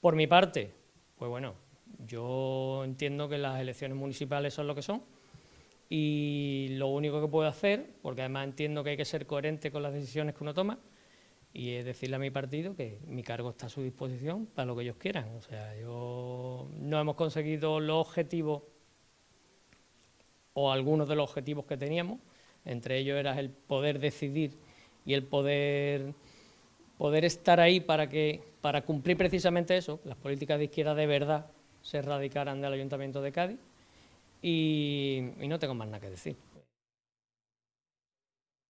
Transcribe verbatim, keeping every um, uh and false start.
Por mi parte, pues bueno, yo entiendo que las elecciones municipales son lo que son y lo único que puedo hacer, porque además entiendo que hay que ser coherente con las decisiones que uno toma, y es decirle a mi partido que mi cargo está a su disposición para lo que ellos quieran. O sea, yo no hemos conseguido los objetivos o algunos de los objetivos que teníamos, entre ellos era el poder decidir y el poder, poder estar ahí para, que, para cumplir precisamente eso, las políticas de izquierda de verdad se erradicaran del Ayuntamiento de Cádiz, y, y no tengo más nada que decir.